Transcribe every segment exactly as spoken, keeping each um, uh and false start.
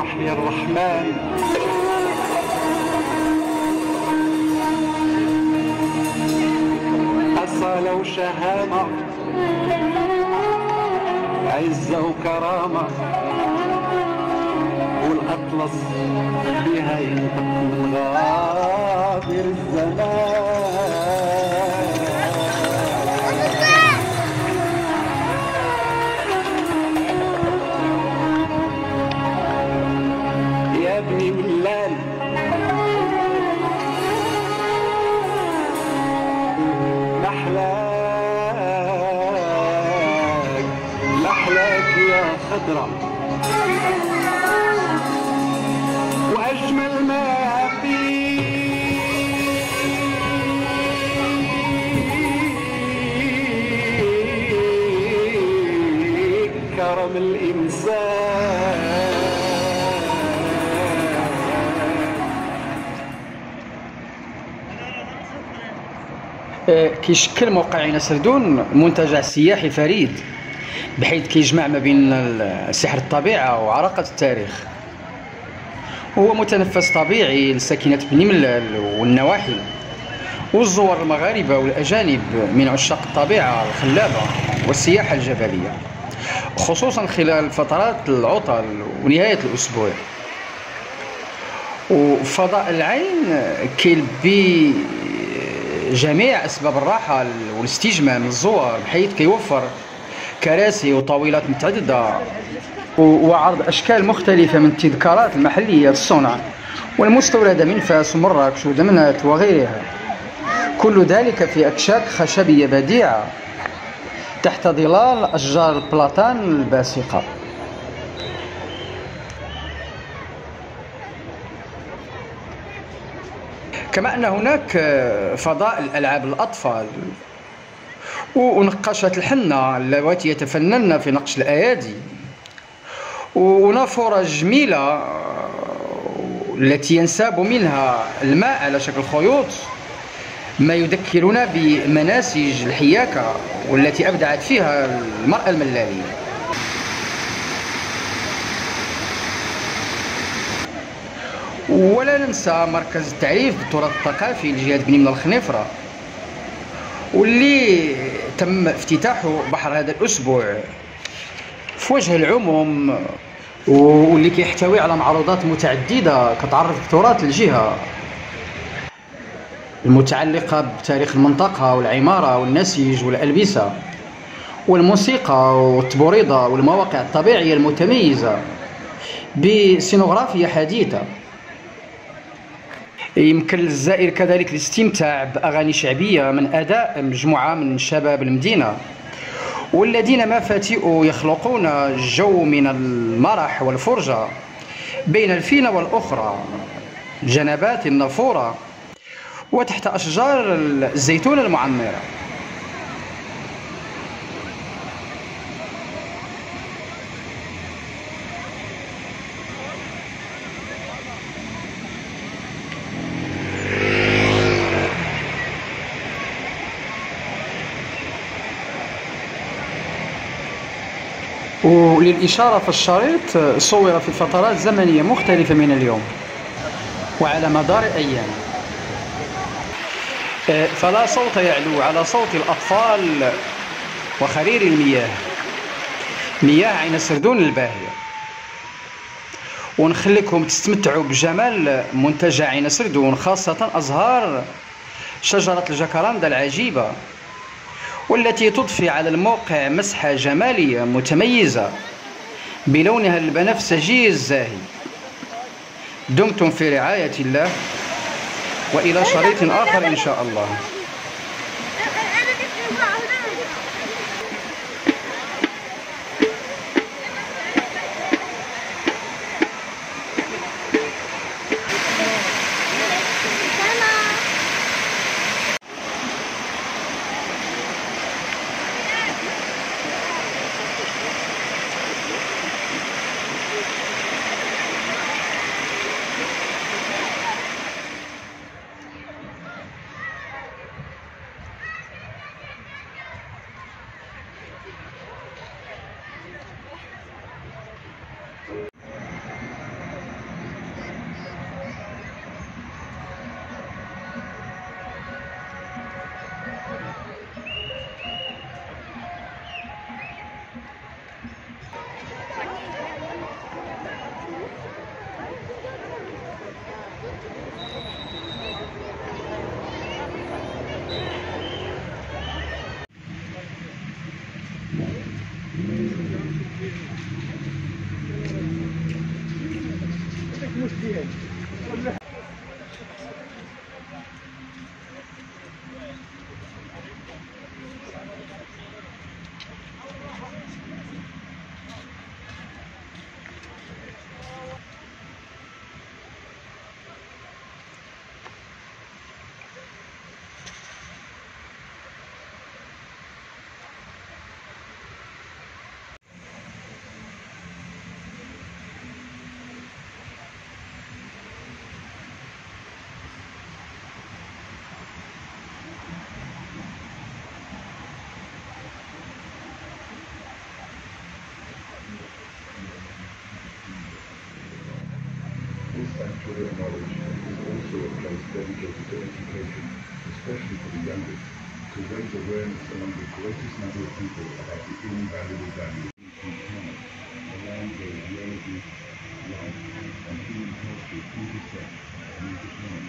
يحيى الرحمن أصالة وشهامة عزة وكرامة والأطلس بها ينطق من غابر الزمان. يا ابني ملال محلاك محلاك يا خضرة وأجمل ما فيك كرم الإنسان. كيشكل موقع عين سردون منتجع سياحي فريد، بحيث كيجمع ما بين سحر الطبيعة وعراقة التاريخ. هو متنفس طبيعي لساكنة بني ملال والنواحي والزوار المغاربة والأجانب من عشاق الطبيعة الخلابة والسياحة الجبلية، خصوصا خلال فترات العطل ونهاية الأسبوع. وفضاء العين كيلبي جميع أسباب الراحة والاستجمام للزوار، بحيث كيوفر كراسي وطاولات متعددة وعرض أشكال مختلفة من التذكارات المحلية الصنع والمستوردة من فاس ومراكش ودمنات وغيرها، كل ذلك في أكشاك خشبية بديعة تحت ظلال أشجار البلاطان الباسقة. كما أن هناك فضاء الألعاب الأطفال ونقاشات الحنة اللواتي يتفنن في نقش الأيادي، ونافورة جميلة التي ينساب منها الماء على شكل خيوط، ما يذكرنا بمناسج الحياكة والتي أبدعت فيها المرأة الملالية. ولا ننسى مركز التعريف بالتراث الثقافي لجهة بني من الخنيفرة، واللي تم افتتاحه بحر هذا الأسبوع في وجه العموم، واللي كيحتوي على معروضات متعددة كتعرف بتراث الجهة المتعلقة بتاريخ المنطقة والعمارة والنسيج والألبسة والموسيقى والتبوريضة والمواقع الطبيعية المتميزة بسينوغرافيا حديثة. يمكن للزائر كذلك الاستمتاع بأغاني شعبية من أداء مجموعة من شباب المدينة، والذين مفاتيء يخلقون جو من المرح والفرجة بين الفينة والأخرى، جنبات النافورة وتحت أشجار الزيتون المعمرة. وللإشارة فالشريط صور في فترات زمنية مختلفة من اليوم وعلى مدار أيام، فلا صوت يعلو على صوت الأطفال وخرير المياه، مياه عين سردون الباهية. ونخليكم تستمتعوا بجمال منتجع عين سردون، خاصة أزهار شجرة الجاكراندا العجيبة، والتي تضفي على الموقع مسحة جمالية متميزة بلونها البنفسجي الزاهي. دمتم في رعاية الله، وإلى شريط آخر إن شاء الله. This sanctuary of knowledge is also a place dedicated to education, especially for the youngest, to raise awareness among the greatest number of people about the invaluable value of planet, the land where geology, life, and human culture intersect and intertwine.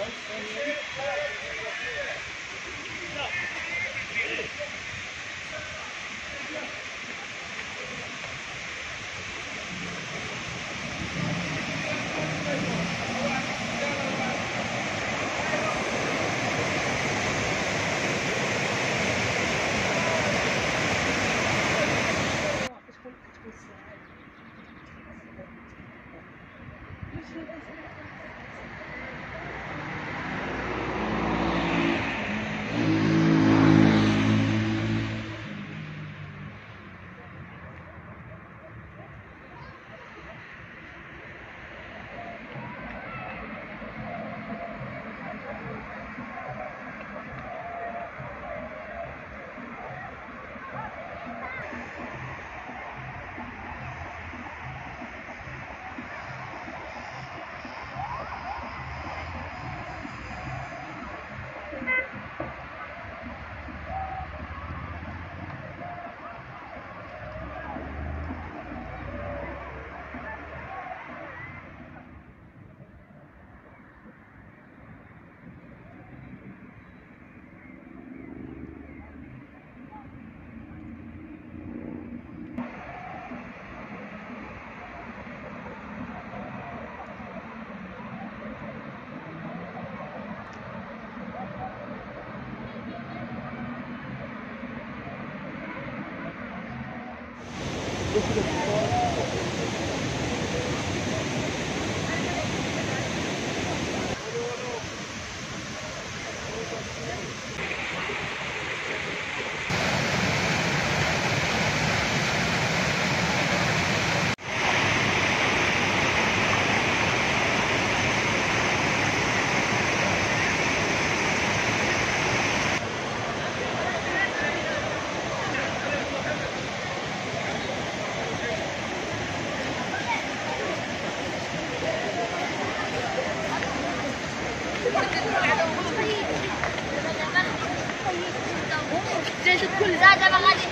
كل زاد ما غادي